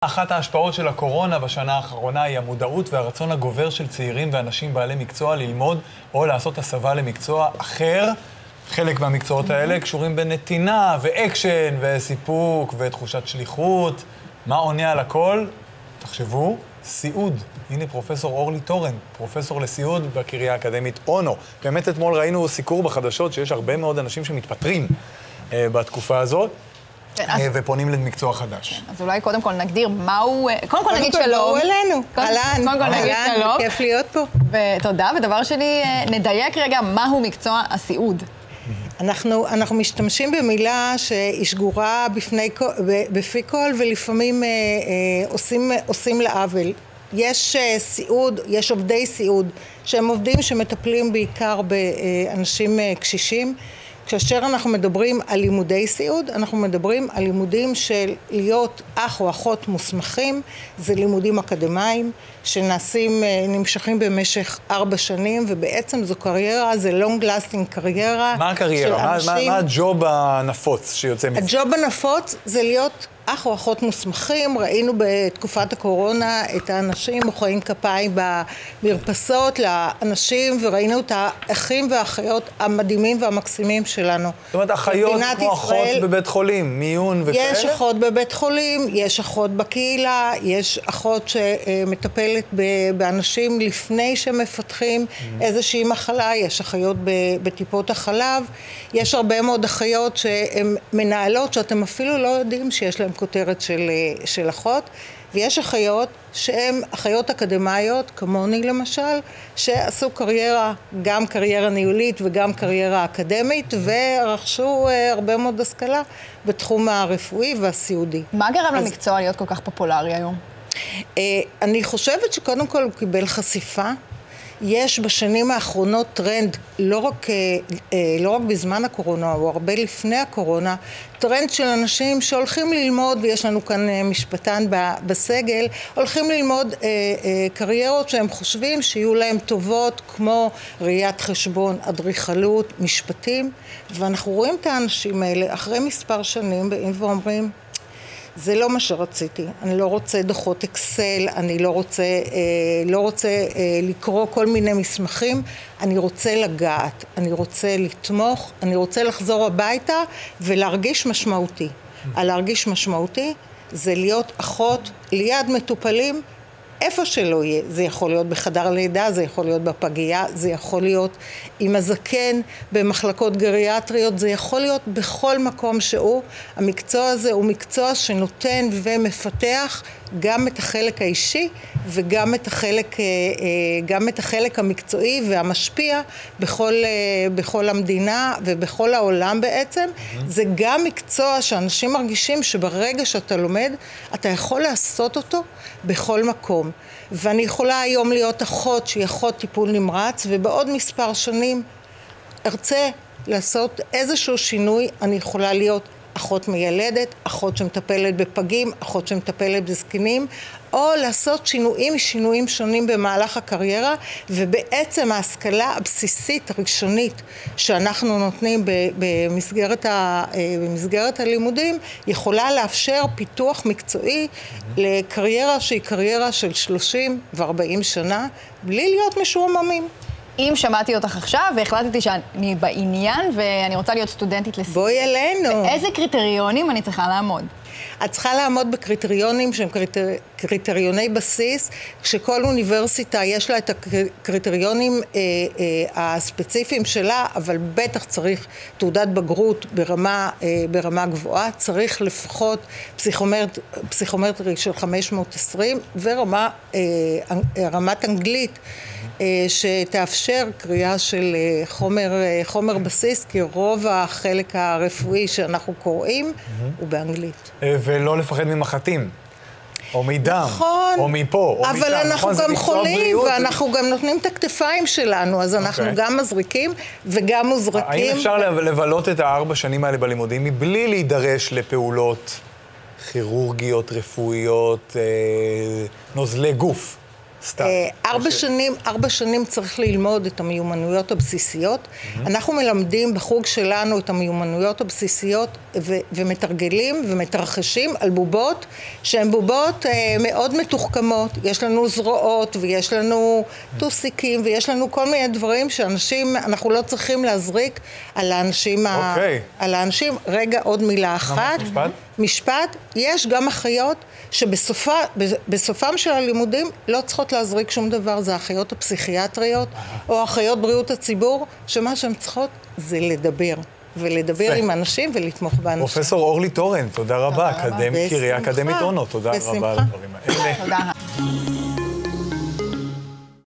אחת ההשפעות של הקורונה בשנה האחרונה היא המודעות והרצון הגובר של צעירים ואנשים בעלי מקצוע ללמוד או לעשות הסבה למקצוע אחר. חלק מהמקצועות האלה קשורים בנתינה ואקשן וסיפוק ותחושת שליחות. מה עונה על הכל? תחשבו, סיעוד. הנה פרופסור אורלי תורן, פרופסור לסיעוד בקריה האקדמית אונו. באמת אתמול ראינו סיקור בחדשות שיש הרבה מאוד אנשים שמתפטרים בתקופה הזאת. ופונים למקצוע חדש. אז אולי קודם כל נגדיר מהו... קודם כל נגיד שלום. בואו אלינו. קודם כל נגיד שלום. כיף להיות פה. ותודה. ודבר שני, נדייק רגע מהו מקצוע הסיעוד. אנחנו משתמשים במילה שהיא שגורה בפי כל, ולפעמים עושים לה עוול. יש סיעוד, יש עובדי סיעוד, שהם עובדים שמטפלים בעיקר באנשים קשישים. כאשר אנחנו מדברים על לימודי סיעוד, אנחנו מדברים על לימודים של להיות אח או אחות מוסמכים, זה לימודים אקדמיים שנמשכים במשך 4 שנים, ובעצם זו קריירה, זה long lasting קריירה. מה הקריירה? מה הג'וב הנפוץ שיוצא מזה? הג'וב הנפוץ זה להיות אח או אחות מוסמכים. ראינו בתקופת הקורונה את האנשים מוחאים כפיים במרפסות לאנשים, וראינו את האחים והאחיות המדהימים והמקסימים שלנו. זאת אומרת, אחיות כמו אחות בבית חולים, מיון וכאלה? יש אחות בבית חולים, יש אחות בקהילה, יש אחות שמטפלת באנשים לפני שמפתחים איזושהי מחלה, יש אחיות בטיפות החלב, יש הרבה מאוד אחיות שהן מנהלות שאתם אפילו לא יודעים שיש להן כותרת של אחות, ויש אחיות שהן אחיות אקדמיות, כמוני למשל, שעשו קריירה, גם קריירה ניהולית וגם קריירה אקדמית, ורכשו הרבה מאוד השכלה בתחום הרפואי והסיעודי. מה גרם למקצוע להיות כל כך פופולרי היום? אני חושבת שקודם כל הוא קיבל חשיפה. יש בשנים האחרונות טרנד, לא רק בזמן הקורונה, או הרבה לפני הקורונה, טרנד של אנשים שהולכים ללמוד, ויש לנו כאן משפטן בסגל, הולכים ללמוד קריירות שהם חושבים שיהיו להם טובות, כמו ראיית חשבון, אדריכלות, משפטים, ואנחנו רואים את האנשים האלה אחרי מספר שנים באים ואומרים, זה לא מה שרציתי, אני לא רוצה דוחות אקסל, אני לא רוצה לקרוא כל מיני מסמכים, אני רוצה לגעת, אני רוצה לתמוך, אני רוצה לחזור הביתה ולהרגיש משמעותי. להרגיש משמעותי זה להיות אחות ליד מטופלים, איפה שלא יהיה. זה יכול להיות בחדר לידה, זה יכול להיות בפגייה, זה יכול להיות עם הזקן, במחלקות גריאטריות, זה יכול להיות בכל מקום שהוא. המקצוע הזה הוא מקצוע שנותן ומפתח גם את החלק האישי וגם את החלק המקצועי והמשפיע בכל המדינה ובכל העולם בעצם. זה גם מקצוע שאנשים מרגישים שברגע שאתה לומד, אתה יכול לעשות אותו בכל מקום. ואני יכולה היום להיות אחות שהיא אחות טיפול נמרץ, ובעוד מספר שנים ארצה לעשות איזשהו שינוי, אני יכולה להיות אחות מיילדת, אחות שמטפלת בפגים, אחות שמטפלת בזקנים, או לעשות שינויים שונים במהלך הקריירה, ובעצם ההשכלה הבסיסית הראשונית שאנחנו נותנים במסגרת הלימודים, יכולה לאפשר פיתוח מקצועי לקריירה שהיא קריירה של 30 ו-40 שנה, בלי להיות משועממים. אם שמעתי אותך עכשיו והחלטתי שאני בעניין ואני רוצה להיות סטודנטית לסיעוד. בואי אלינו. באיזה קריטריונים אני צריכה לעמוד? את צריכה לעמוד בקריטריונים שהם קריטריוני בסיס, כשכל אוניברסיטה יש לה את הקריטריונים הספציפיים שלה, אבל בטח צריך תעודת בגרות ברמה גבוהה, צריך לפחות פסיכומטרי של 520 ורמת אנגלית שתאפשר קריאה של חומר בסיס, כי רוב החלק הרפואי שאנחנו קוראים הוא באנגלית. ולא לפחד ממחטים, או מדם, נכון, או מפה, או אבל משם. אנחנו נכון, גם חולים, ואנחנו גם נותנים את הכתפיים שלנו, אז אנחנו גם מזריקים וגם מוזרקים. האם אפשר לבלות את 4 שנים האלה בלימודים מבלי להידרש לפעולות כירורגיות, רפואיות, נוזלי גוף? סתם. 4 שנים צריך ללמוד את המיומנויות הבסיסיות. אנחנו מלמדים בחוג שלנו את המיומנויות הבסיסיות ומתרגלים ומתרחשים על בובות שהן בובות מאוד מתוחכמות. יש לנו זרועות ויש לנו טוסיקים ויש לנו כל מיני דברים שאנשים, אנחנו לא צריכים להזריק על האנשים. על האנשים. רגע, עוד מילה אחת. משפט. יש גם אחיות שבסופם של הלימודים לא צריכות להזריק שום דבר, זה האחיות הפסיכיאטריות או אחיות בריאות הציבור, שמה שהן צריכות זה לדבר. ולדבר עם אנשים ולתמוך באנשים. פרופסור אורלי תורן, תודה רבה. קריאה אקדמית אונו, תודה רבה על הדברים האלה. תודה.